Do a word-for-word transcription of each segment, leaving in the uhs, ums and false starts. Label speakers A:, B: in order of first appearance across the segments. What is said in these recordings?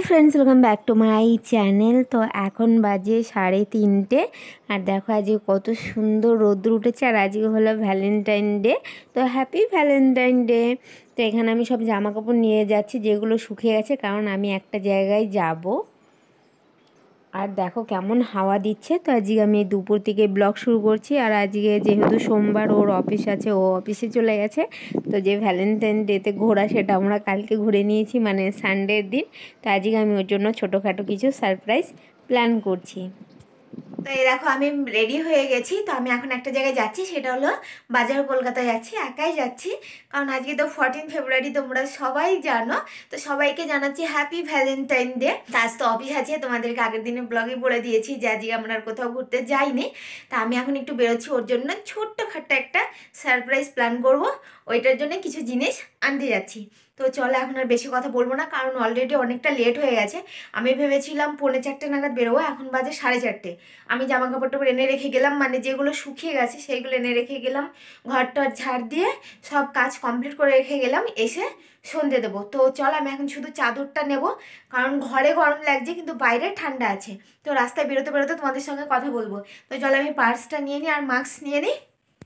A: Friends welcome back to my channel. तो এখন বাজে সাড়ে তিনটে আর দেখো আজকে কত সুন্দর রোদ্র উঠেছে আর আজকে হলো ভ্যালেন্টাইন ডে। তো হ্যাপি ভ্যালেন্টাইন ডে। তো এখানে আমি সব জামা কাপড় নিয়ে যাচ্ছি যেগুলো শুকিয়ে গেছে, কারণ আমি একটা জায়গায় যাব। আর দেখো কেমন হাওয়া দিচ্ছে। তো আজকে আমি দুপুর থেকে ব্লগ শুরু করছি। আর আজকে যেহেতু সোমবার ওর অফিস আছে, ও অফিসে চলে গেছে। তো যে ভ্যালেন্টাইন ডেতে ঘোরা সেটা আমরা কালকে ঘুরে নিয়েছি, মানে সানডের দিন। তো আজকে আমি ওর জন্য ছোটোখাটো কিছু সারপ্রাইজ প্ল্যান করছি। তো এই দেখো আমি রেডি হয়ে গেছি। তো আমি এখন একটা জায়গায় যাচ্ছি, সেটা হলো বাজার কলকাতায় যাচ্ছি। একাই যাচ্ছি, কারণ আজকে তো ফোরটিন ফেব্রুয়ারি, তোমরা সবাই জানো। তো সবাইকে জানাচ্ছি হ্যাপি ভ্যালেন্টাইন ডে। আজ তো অফিস আছে, তোমাদেরকে আগের দিনে ব্লগে বলে দিয়েছি যে আজকে আমরা আর কোথাও ঘুরতে যাইনি। তা আমি এখন একটু বেরোচ্ছি, ওর জন্য ছোট্টখাট্ট একটা সারপ্রাইজ প্ল্যান করব। ওইটার জন্য কিছু জিনিস আনতে যাচ্ছি। তো চলো এখন আর বেশি কথা বলবো না, কারণ অলরেডি অনেকটা লেট হয়ে গেছে। আমি ভেবেছিলাম পৌনে চারটে নাগাদ বেরোবো, এখন বাজে সাড়ে চারটে। আমি জামা কাপড় টাপড় এনে রেখে গেলাম, মানে যেগুলো শুকিয়ে গেছে সেইগুলো এনে রেখে গেলাম, ঘরটার ঝাড় দিয়ে সব কাজ কমপ্লিট করে রেখে গেলাম, এসে সন্ধে দেবো। তো চল আমি এখন শুধু চাদরটা নেব, কারণ ঘরে গরম লাগছে কিন্তু বাইরে ঠান্ডা আছে। তো রাস্তায় বেরোতে বেরোতে তোমাদের সঙ্গে কথা বলবো। তো চল আমি পার্সটা নিয়ে নিই আর মাস্ক নিয়ে নিই।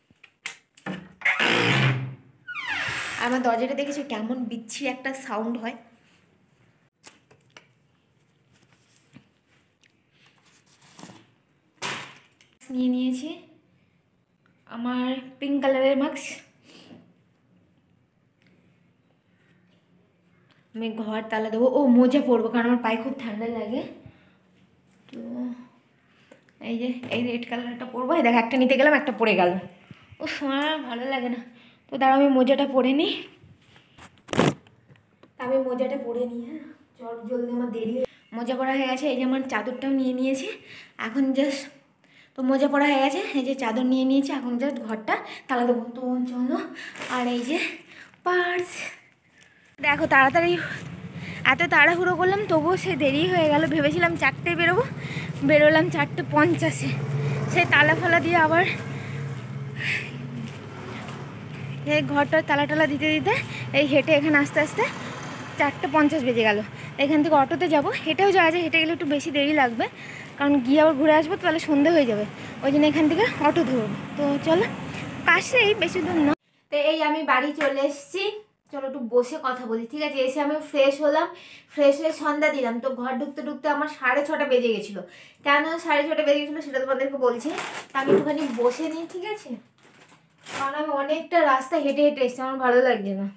A: আমার দরজাটা দেখেছো কেমন বিচ্ছিরি একটা সাউন্ড হয়। নিয়ে নিয়েছি আমার পিঙ্ক কালারের মাস্ক। আমি ঘর তালা দেবো। ও মোজা পরবো, কারণ আমার পায়ে খুব ঠান্ডা লাগে। তো এই যে এই রেড কালারটা পরবো। এই দেখ একটা নিতে গেলাম, একটা পরে গেল। ও আমার ভালো লাগে না। তো দাঁড়াও আমি মোজাটা পরে নিই। আমি মোজাটা পরে নিই। হ্যাঁ চল জলদি, আমার দেরি হয়ে মোজা পরা হয়ে গেছে। এই যে আমার চাদরটাও নিয়ে নিয়েছি এখন জাস্ট। তো মোজা পরা হয়ে গেছে, এই যে চাদর নিয়ে নিয়েছি, এখন জাস্ট ঘরটা তালা দেবো। তো চলো। আর এই যে পার্স দেখো, তাড়াতাড়ি এত তাড়াহুড়ো করলাম তবুও সে দেরি হয়ে গেল। ভেবেছিলাম চারটে বেরোবো, বেরোলাম চারটে পঞ্চাশে। সেই তালা ফালা দিয়ে আবার এই ঘরটার তালা টালা দিতে দিতে এই হেঁটে এখানে আস্তে আস্তে চারটে পঞ্চাশ বেজে গেল। এখান থেকে অটোতে যাব, হেঁটেও যাওয়া যায়, হেঁটে গেলে একটু বেশি দেরি লাগবে, কারণ গিয়ে আবার ঘুরে আসবো, তাহলে সন্ধে হয়ে যাবে। ওই জন্য এখান থেকে অটো ধরবো। তো চলো, পাশেই, বেশি দূর না। তো এই আমি বাড়ি চলে এসেছি। চলো একটু বসে কথা বলি, ঠিক আছে? এসে আমি ফ্রেশ হলাম, ফ্রেশ হয়ে সন্ধ্যা দিলাম। তো ঘর ঢুকতে ঢুকতে আমার সাড়ে ছটা বেজে গেছিলো। কেন সাড়ে ছটা বেজে গেছিলো সেটা তোমাদেরকে বলছি। তা আমি একটুখানি বসে নিই, ঠিক আছে? কারণ আমি অনেকটা রাস্তা হেঁটে হেঁটে এসেছি, আমার ভালো লাগছে না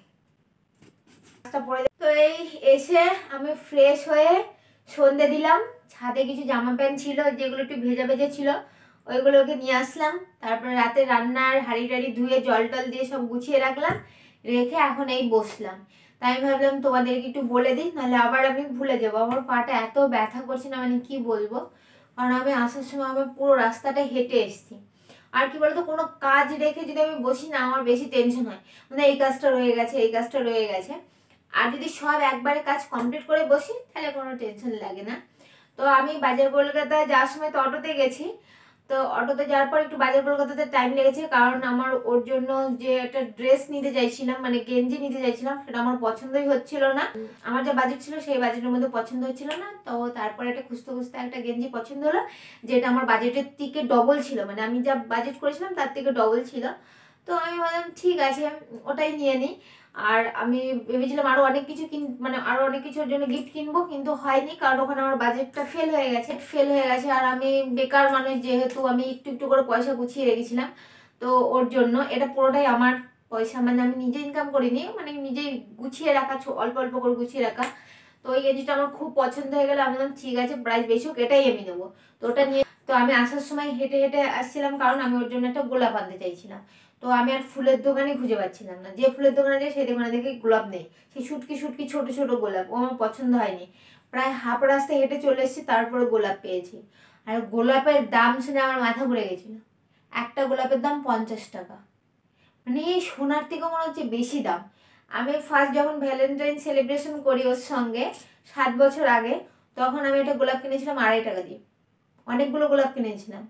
A: রাস্তা পড়ে। তো এই এসে আমি ফ্রেশ হয়ে সন্ধ্যে দিলাম। ছাদে কিছু জামা প্যান্ট ছিল যেগুলো একটু ভেজা ভেজে ছিল, ওইগুলোকে নিয়ে আসলাম। তারপরে রাতে রান্নার হাঁড়ি টাড়ি ধুয়ে জল টল দিয়ে সব গুছিয়ে রাখলাম, রেখে এখন এই বসলাম। তাই আমি ভাবলাম তোমাদেরকে একটু বলে দিই, নাহলে আবার আমি ভুলে যাবো। আমার পাটা এত ব্যথা করছে না, মানে কি বলবো। কারণ আমি আসার সময় আমি পুরো রাস্তাটা হেঁটে এসেছি। আর কি বলতো, কোনো কাজ রেখে যদি আমি বসি না, আমার বেশি টেনশন হয়, মানে এই কাজটা রয়ে গেছে, এই কাজটা রয়ে গেছে। আর যদি সব একবারে কাজ কমপ্লিট করে বসি তাহলে কোনো টেনশন লাগে না। তো আমি বাজার কলকাতায় যাওয়ার সময় তো অটোতে গেছি। তো অটোতে যাওয়ার পর একটু বাজার কলকাতাতে টাইম লেগেছে, কারণ আমার ওর জন্য যে একটা ড্রেস নিতে চাইছিলাম, মানে গেঞ্জি নিতে চাইছিলাম, সেটা আমার পছন্দই হচ্ছিল না। আমার যা বাজেট ছিল সেই বাজেটের মধ্যে পছন্দ হচ্ছিল না। তো তারপরে একটা খুঁজতে খুঁজতে একটা গেঞ্জি পছন্দ হলো, যেটা আমার বাজেটের থেকে ডবল ছিল, মানে আমি যা বাজেট করেছিলাম তার থেকে ডবল ছিল। তো আমি ভাবলাম ঠিক আছে ওটাই নিয়ে নিই। আর আমি ভেবেছিলাম আরও অনেক কিছু কিন মানে আরও অনেক কিছুর জন্য গিফট কিনবো, কিন্তু হয়নি, কারণ ওখানে আমার বাজেটটা ফেল হয়ে গেছে ফেল হয়ে গেছে আর আমি বেকার মানুষ, যেহেতু আমি একটু একটু করে পয়সা গুছিয়ে রেখেছিলাম। তো ওর জন্য এটা পুরোটাই আমার পয়সা, মানে আমি নিজে ইনকাম করিনি, মানে নিজেই গুছিয়ে রাখা, অল্প অল্প করে গুছিয়ে রাখা। তো ওই গেঞ্জিটা আমার খুব পছন্দ হয়ে গেলো। আমি বললাম ঠিক আছে, প্রাইস বেশি হোক, এটাই আমি নেবো। তো ওটা নিয়ে তো আমি আসার সময় হেঁটে হেঁটে আসছিলাম, কারণ আমি ওর জন্য একটা গোলাপ আনতে চাইছিলাম। তো আমি আর ফুলের দোকানে খুঁজে পাচ্ছিলাম না, যে ফুলের দোকানে যাই সেই দোকানে দেখি গোলাপ নেই, সেই শুটকি শুটকি ছোট ছোট গোলাপ, ও আমার পছন্দ হয়নি। প্রায় হাফ রাস্তায় হেঁটে চলে এসেছি, তারপরে গোলাপ পেয়েছি। আর গোলাপের দাম শুনে আমার মাথা ঘুরে গেছিল। একটা গোলাপের দাম পঞ্চাশ টাকা, মানে এই সোনার থেকে মনে হচ্ছে বেশি দাম। আমি ফার্স্ট যখন ভ্যালেন্টাইন সেলিব্রেশন করি ওর সঙ্গে সাত বছর আগে, তখন আমি একটা গোলাপ কিনেছিলাম আড়াই টাকা দিয়ে। অনেকগুলো গোলাপ কিনেছিলাম,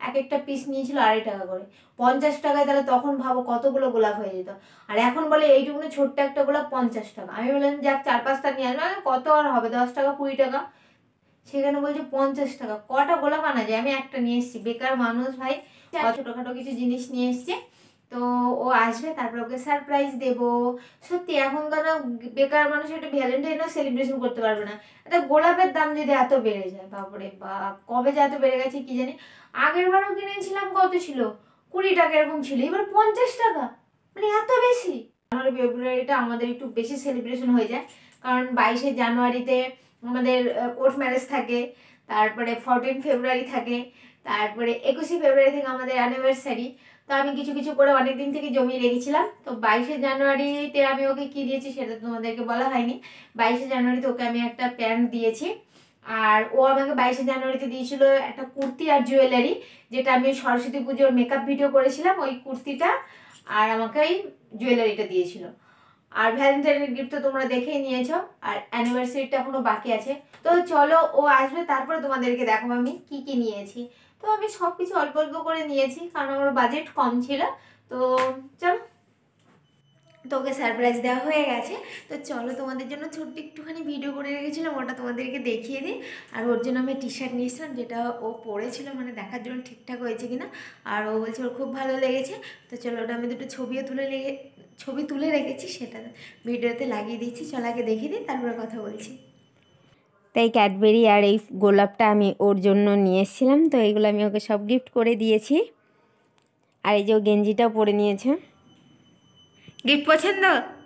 B: এক একটা পিস নিয়েছিল আড়াই টাকা করে। পঞ্চাশ টাকায় তাহলে তখন ভাবো কতগুলো গোলাপ হয়ে যেত। আর এখন বলে এইটুকুনি ছোট্ট একটা গোলাপ পঞ্চাশ টাকা। আমি বললাম যাক চার পাঁচটা নিয়ে আসবে, মানে কত আর হবে, দশ টাকা কুড়ি টাকা, সেখানে বলছে পঞ্চাশ টাকা। কটা গোলাপ আনা যায়? আমি একটা নিয়ে এসেছি, বেকার মানুষ ভাই। ছোটোখাটো কিছু জিনিস নিয়ে এসছে, তো ও আসবে তারপর ওকে সারপ্রাইজ দেব। সত্যি এখনকার বেকার মানুষ একটা ভ্যালেন্টাইনও সেলিব্রেশন করতে পারবে না। একটা গোলাপের দাম যদি এত বেড়ে যায়, বাপরে বাপ, কবে যে এত বেড়ে গেছে কি জানি। আগের বারও কিনেছিলাম কত ছিল, কুড়ি টাকা এরকম ছিল, এবার পঞ্চাশ টাকা, মানে এত বেশি। জানুয়ারি ফেব্রুয়ারিটা আমাদের একটু বেশি সেলিব্রেশন হয়ে যায়, কারণ বাইশে জানুয়ারিতে আমাদের কোর্ট ম্যারেজ থাকে, তারপরে ফোরটিন ফেব্রুয়ারি থাকে, তারপরে একুশে ফেব্রুয়ারি থেকে আমাদের অ্যানিভার্সারি। তো আমি কিছু কিছু করে অনেক দিন থেকে জমিয়ে রেখেছিলাম। তো বাইশে জানুয়ারিতে আমি ওকে কী দিয়েছি সেটা তোমাদেরকে বলা হয়নি। বাইশে জানুয়ারিতে ওকে আমি একটা প্যান্ট দিয়েছি, আর ও আমাকে বাইশে জানুয়ারিতে দিয়েছিল একটা কুর্তি আর জুয়েলারি, যেটা আমি সরস্বতী পুজোর মেকআপ ভিডিও করেছিলাম, ওই কুর্তিটা আর আমাকে ওই জুয়েলারিটা দিয়েছিল। আর ভ্যালেন্টাইনের গিফট তো তোমরা দেখেই নিয়েছো, আর অ্যানিভার্সারিটা এখনো বাকি আছে। তো চলো ও আসবে তারপরে তোমাদেরকে দেখাবো আমি কি কি নিয়েছি। তো আমি সব কিছু অল্প অল্প করে নিয়েছি, কারণ আমার বাজেট কম ছিল। তো চলো, তোকে সারপ্রাইজ দেওয়া হয়ে গেছে। তো চলো তোমাদের জন্য ছোট্ট একটুখানি ভিডিও করে রেখেছিলাম, ওটা তোমাদেরকে দেখিয়ে দিই। আর ওর জন্য আমি টি শার্ট নিয়েছিলাম, যেটা ও পরেছিল, মানে দেখার জন্য ঠিকঠাক হয়েছে কিনা। আর ও বলছে ওর খুব ভালো লেগেছে। তো চলো, ওটা আমি দুটো ছবিও তুলে লেগে ছবি তুলে রেখেছি, সেটা ভিডিওতে লাগিয়ে দিচ্ছি। চলো আগে দেখিয়ে দিই, তারপরে কথা বলছি।
A: তাই ক্যাডবেরি আর এই গোলাপটা আমি ওর জন্য নিয়ে এসেছিলাম। তো এইগুলো আমি ওকে সব গিফট করে দিয়েছি। আর এই যে ও গেঞ্জিটাও পরে নিয়েছে। গিফট পছন্দ?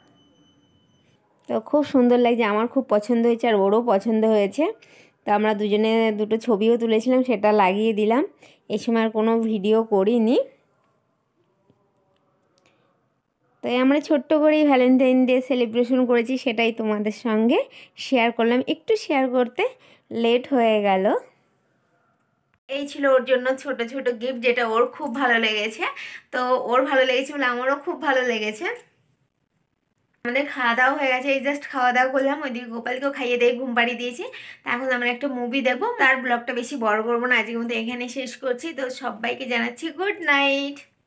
A: তো খুব সুন্দর লাগছে, আমার খুব পছন্দ হয়েছে আর ওরও পছন্দ হয়েছে। তো আমরা দুজনে দুটো ছবিও তুলেছিলাম, সেটা লাগিয়ে দিলাম। এই সময় আর কোনো ভিডিও করিনি। তাই আমরা ছোট্ট করেই ভ্যালেন্টাইন ডে সেলিব্রেশন করেছি, সেটাই তোমাদের সঙ্গে শেয়ার করলাম। একটু শেয়ার করতে লেট হয়ে গেল। এই ছিল ওর জন্য ছোট ছোট গিফট, যেটা ওর খুব ভালো লেগেছে। তো ওর ভালো লেগেছে বলে আমারও খুব ভালো লেগেছে। আমাদের খাওয়া দাওয়া হয়ে গেছে, এই জাস্ট খাওয়া দাওয়া করলাম, ওইদিকে গোপালকেও খাইয়ে দিয়ে ঘুম পাড়িয়ে দিয়েছি। তা এখন আমরা একটা মুভি দেখবো। তার ব্লগটা বেশি বড় করবো না, আজকের মতো এখানে শেষ করছি। তো সবাইকে জানাচ্ছি গুড নাইট।